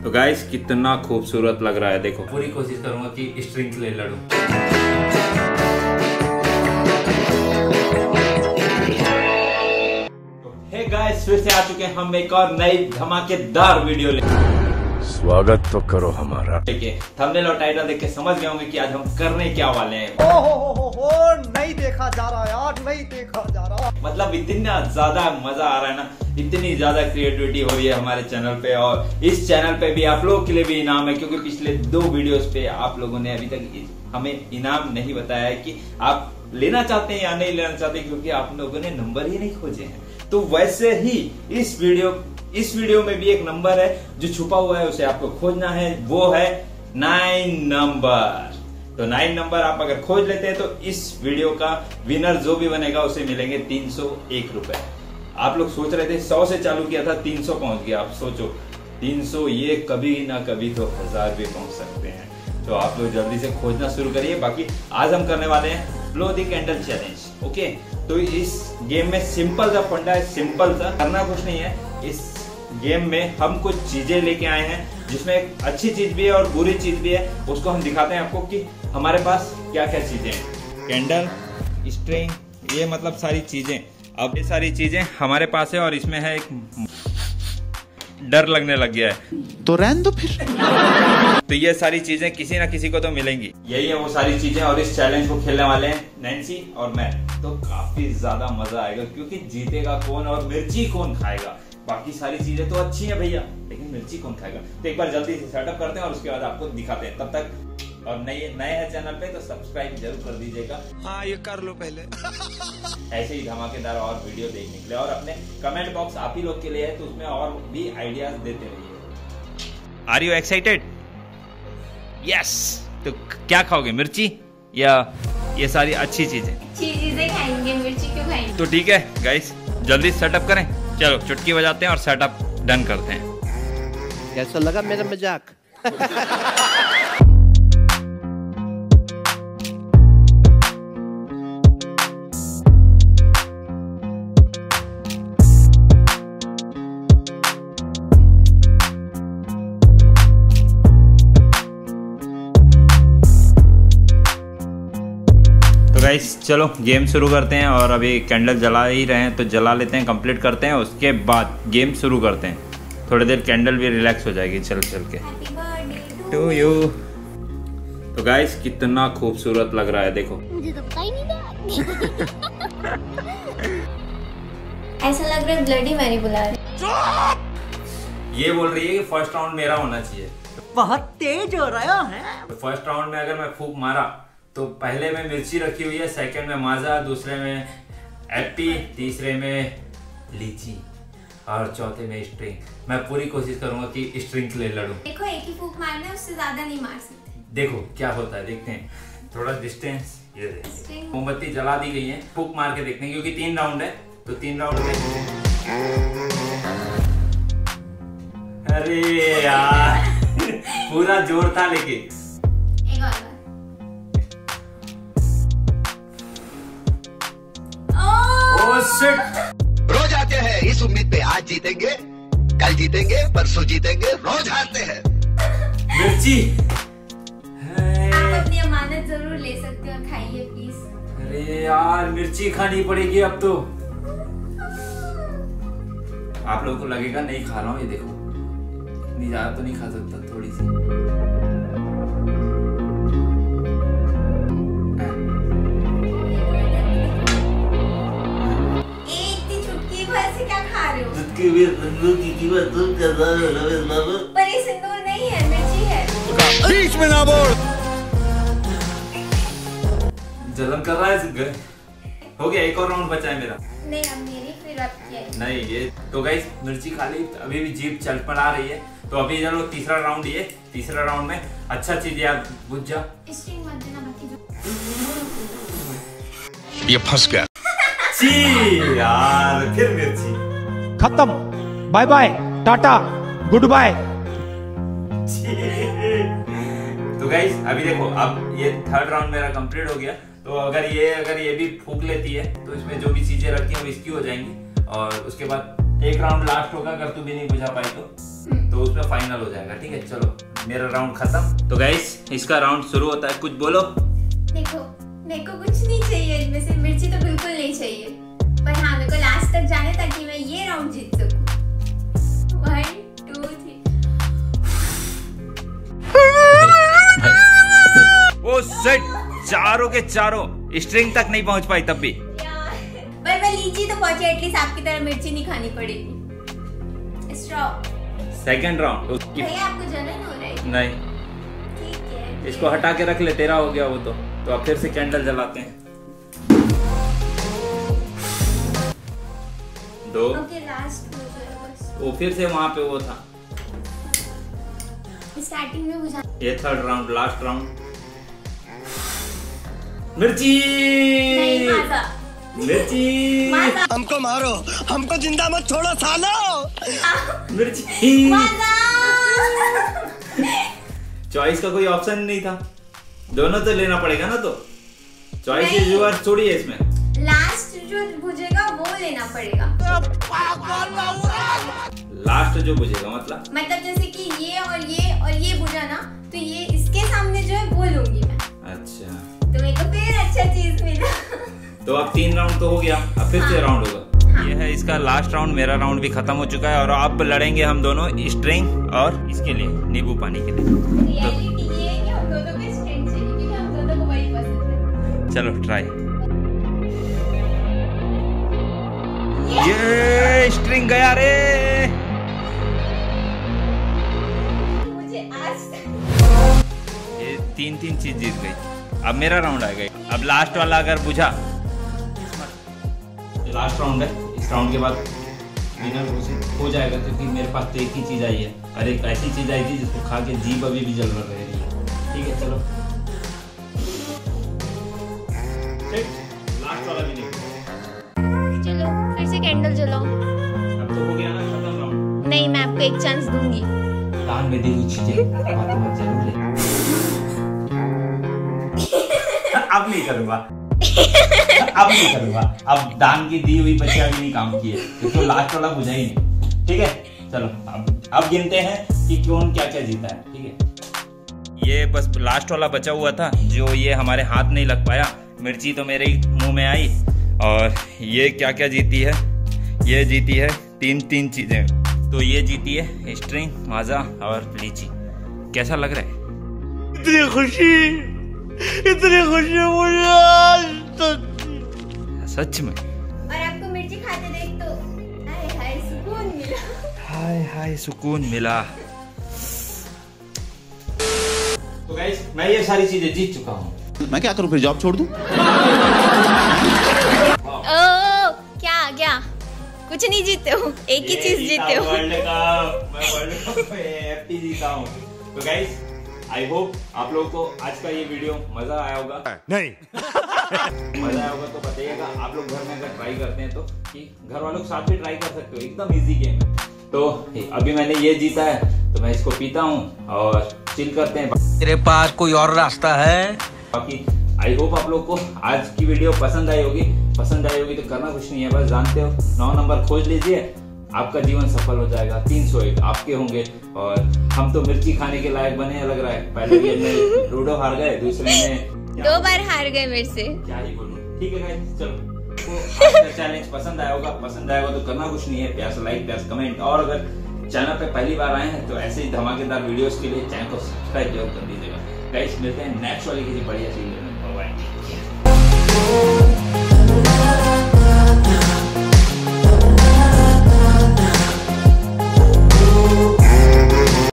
तो गाइस कितना खूबसूरत लग रहा है, देखो। पूरी कोशिश करूंगा कि स्ट्रिंग ले लड़ूं। हे गाइस, फिर से आ चुके हैं हम एक और नई धमाकेदार वीडियो लेके। स्वागत तो करो हमारा। थंबनेल और टाइटल देख के समझ गए होंगे कि आज हम करने क्या वाले हैं। हो नहीं देखा जा रहा यार, नहीं देखा जा रहा। मतलब इतना ज्यादा मजा आ रहा है ना, इतनी ज्यादा क्रिएटिविटी हो रही है हमारे चैनल पे। और इस चैनल पे भी आप लोगों के लिए भी इनाम है, क्योंकि पिछले 2 वीडियोस पे आप लोगों ने अभी तक हमें इनाम नहीं बताया है कि आप लेना चाहते हैं या नहीं लेना चाहते, क्योंकि आप लोगों ने नंबर ही नहीं खोजे हैं। तो वैसे ही इस वीडियो में भी एक नंबर है जो छुपा हुआ है, उसे आपको खोजना है। वो है 9 नंबर। तो 9 नंबर आप अगर खोज लेते हैं तो इस वीडियो का विनर जो भी बनेगा उसे मिलेंगे 301 रुपए। आप लोग सोच रहे थे 100 से चालू किया था, 300 पहुंच गया। आप सोचो 300, ये कभी ना कभी तो 1000 भी पहुंच सकते हैं। तो आप लोग जल्दी से खोजना शुरू करिए। बाकी आज हम करने वाले हैं blow the candle challenge. Okay, तो इस गेम में सिंपल सा फंडा है, सिंपल सा, करना कुछ नहीं है। इस गेम में हम कुछ चीजें लेके आए हैं, जिसमें एक अच्छी चीज भी है और बुरी चीज भी है। उसको हम दिखाते हैं आपको कि हमारे पास क्या क्या चीजें हैं। कैंडल, स्ट्रिंग, ये मतलब सारी चीजें। अब ये सारी चीजें हमारे पास है और इसमें है एक डर लगने लग गया है, तो रहने दो फिर। तो ये सारी चीजें किसी ना किसी को तो मिलेंगी। यही है वो सारी चीजें। और इस चैलेंज को खेलने वाले हैं नैन्सी और मैं। तो काफी ज्यादा मजा आएगा, क्योंकि जीतेगा कौन और मिर्ची कौन खाएगा। बाकी सारी चीजें तो अच्छी है भैया, लेकिन मिर्ची कौन खाएगा। तो एक बार जल्दी से सेटअप करते हैं और उसके बाद आपको दिखाते हैं। तब तक और नए है चैनल पे तो सब्सक्राइब जरूर कर दीजिएगा। हाँ, ये कर लो पहले। ऐसे ही धमाकेदार और वीडियो देखने के लिए। और अपने कमेंट बॉक्स आप ही लोग के लिए है, तो उसमें और भी आइडियाज देते रहिए। Are you excited? यस। तो क्या खाओगे, मिर्ची या ये सारी अच्छी चीजें? अच्छी चीजें खाएंगे, मिर्ची क्यों खाएंगे? तो ठीक है गाइस, जल्दी सेटअप करें। चलो चुटकी बजाते हैं और सेटअप डन करते हैं। कैसा लगा मेरा मजाक? गाइस चलो गेम शुरू करते हैं। और अभी कैंडल जला ही रहे हैं, तो जला लेते हैं, कंप्लीट करते हैं, उसके बाद गेम शुरू करते हैं। थोड़ी देर कैंडल भी रिलैक्स हो जाएगी चल के। To you. तो गाइस कितना खूबसूरत लग रहा है, देखो। मुझे तो पता ही नहीं था। ऐसा लग रहा है ब्लडी मैरी बुला रही। ये बोल रही है कि फर्स्ट राउंड मेरा होना चाहिए। बहुत तेज हो रहा है। तो फर्स्ट राउंड में अगर मैं फूंक मारा तो पहले में मिर्ची रखी हुई है, सेकंड में माजा, दूसरे में एप्पी, तीसरे में लीची और चौथे में स्ट्रिंग। मैं पूरी कोशिश करूंगा कि स्ट्रिंग ले लड़ूं। देखो, एक ही फूंक मारना है, उससे ज्यादा नहीं मार सकते। देखो क्या होता है, देखते हैं। थोड़ा डिस्टेंस। ये देखिए मोमबत्ती जला दी गई है, फूंक मार के देखते हैं, क्योंकि 3 राउंड है। तो 3 राउंड में अरे यार पूरा जोर था, लेकिन एक और बार। रोज आते हैं इस उम्मीद पे आज जीतेंगे, कल जीतेंगे, परसों जीतेंगे, रोज हारते हैं। मिर्ची आप अपनी अमानत जरूर ले सकते हो, खाइए प्लीज। अरे यार मिर्ची खानी पड़ेगी अब तो। आप लोगों को लगेगा नहीं खा रहा हूँ, ये देखो इतनी ज्यादा तो नहीं खा सकता, थोड़ी सी। पर ये सिंदूर नहीं है, मिर्ची है। बीच में ना बोल। जलन कर रहा है। हो गया, एक और राउंड बचा है मेरा। नहीं, अब मेरी, फिर आपकी है। नहीं ये तो गाइस मिर्ची खा ली, अभी भी जीभ चलपड़ा रही है। तो अभी चलो तीसरा राउंड। ये तीसरा राउंड में अच्छा चीज यार बुझ जा। स्ट्रिंग मत देना, बाकी जो ये फंस गया। छी यार, फिर मिर्ची। खत्म, bye bye, tata, goodbye. तो गाइस अभी देखो, अब ये 3rd राउंड मेरा कंप्लीट हो गया। तो अगर ये भी फूंक लेती है तो इसमें जो भी चीजें रखी हैं वो इसकी हो जाएंगी। और उसके बाद एक राउंड लास्ट होगा, अगर तू भी नहीं बुझा पाई तो तो उसमें फाइनल हो जाएगा। ठीक है, चलो मेरा राउंड खत्म। तो गाइस इसका राउंड शुरू होता है, कुछ बोलो। देखो मेरे को कुछ नहीं चाहिए इनमें से, मिर्ची तो बिल्कुल नहीं चाहिए, पर हाँ मेरे को लास्ट तक जाने ताकि मैं ये राउंड जीत सकूं। 1 2 3। वो सेट चारों के चारों स्ट्रिंग तक नहीं पहुंच पाई तब भी। पर मैं लीची तो पहुंची, एटलीस्ट आपकी तरह मिर्ची नहीं खानी पड़ेगी। स्टॉप। Second round. भैया आपको जलन हो रहा है? नहीं, ठीक है, इसको हटा के रख ले, तेरा हो गया वो तो अब फिर से कैंडल जलाते हैं। 2। ओके लास्ट हो जाए बस। वो फिर से वहां पे वो था, स्टार्टिंग में बुझा। ये थर्ड राउंड, लास्ट राउंड। मिर्ची नहीं माजा। मिर्ची माजा। हमको मारो, हमको जिंदा मत छोड़ो सालो। मिर्ची माजा। चॉइस का कोई ऑप्शन नहीं था, दोनों तो लेना पड़ेगा ना। तो चॉइस इज योर, छोड़िए इसमें। लास्ट जो बुझेगा वो लेना पड़ेगा। लास्ट जो बुझेगा मतलब जैसे कि ये और ये बुझा ना, तो ये इसके सामने जो है वो लूंगी मैं। अच्छा, तो मेरे को फिर अच्छा चीज मिला। तो अब 3 राउंड तो हो गया, अब फिर से राउंड होगा। ये है इसका लास्ट राउंड, मेरा राउंड भी खत्म हो चुका है और अब लड़ेंगे हम दोनों स्ट्रिंग और इसके लिए नींबू पानी के लिए। रियलिटी ये है कि हम दोनों को स्ट्रिंग चाहिए क्योंकि हम दोनों को वही पसंद है। चलो ट्राई। ये स्ट्रिंग गया रे। मुझे आज ये 3 चीज जीत गई। अब मेरा राउंड आएगा। अब लास्ट वाला अगर बुझा, लास्ट राउंड है, इस राउंड के बाद विनर हो जाएगा क्योंकि मेरे पास तो एक ही चीज आई है और एक ऐसी चीज आई थी जिसको खा के जीभ अभी भी जल रही है। ठीक है चलो, लास्ट वाला भी देखो। चलो फिर से कैंडल जलाओ। अब तो हो गया ना खत्म राउंड। नहीं, मैं आपको एक चांस दूंगी। दान में दी हुई चीजें बातों में जरूर ले। अब नहीं करूंगा, अब नहीं करूंगा। अब दान की दी हुई बच्चे अभी नहीं काम किए तो लास्ट वाला बुझा ही नहीं। ठीक है चलो, अब गिनते हैं कि कौन क्या क्या जीता है। ठीक है, ये बस लास्ट वाला बचा हुआ था जो ये हमारे हाथ नहीं लग पाया। मिर्ची तो मेरे ही मुंह में आई। और ये क्या क्या जीती है, ये जीती है 3 चीजें। तो ये जीती है स्ट्रिंग, माजा और लीची। कैसा लग रहा है? इतनी खुशी मुझे आज तक। सच में? और आपको मिर्ची खाते देख तो हाय हाय सुकून मिला। हाय हाय सुकून मिला। तो गाइस मैं ये सारी चीजें जीत चुका हूँ। मैं क्या करूं फिर, जॉब छोड़ दूं? क्या क्या कुछ नहीं जीते हो, एक ही चीज जीते हो। वर्ल्ड कप, मैं वर्ल्ड कप एफटी जीता हूँ। तो गाइस आई होप आप लोगों को आज का ये वीडियो मजा आया होगा। नहीं मजा आया होगा तो बताइएगा। आप लोग घर में अगर ट्राई करते हैं तो कि घर वालों के साथ भी ट्राई कर सकते हो, एकदम इजी गेम है। तो अभी मैंने ये जीता है तो मैं इसको पीता हूँ और चिल करते हैं। तेरे पास कोई और रास्ता है? बाकी आई होप आप लोग को आज की वीडियो पसंद आई होगी। पसंद आई होगी तो करना कुछ नहीं है, बस जानते हो 9 नंबर खोज लीजिए, आपका जीवन सफल हो जाएगा। 301 आपके होंगे। और हम तो मिर्ची खाने के लायक बने लग रहा है। पहले गेम में लूडो हार गए, दूसरे में 2 बार हार गए मेरे से। क्या ही बोलूं। ठीक है गाइस चलो, तो आज का चैलेंज पसंद आया होगा। पसंद आएगा तो करना कुछ नहीं है, प्यार से लाइक, प्यार से कमेंट। और अगर चैनल पे पहली बार आए हैं तो ऐसे ही धमाकेदार वीडियोस के लिए चैनल को सब्सक्राइब जरूर कर दीजिएगा। गाइस मिलते हैं नेक्स्ट वाली किसी बढ़िया वीडियो में। Bye bye.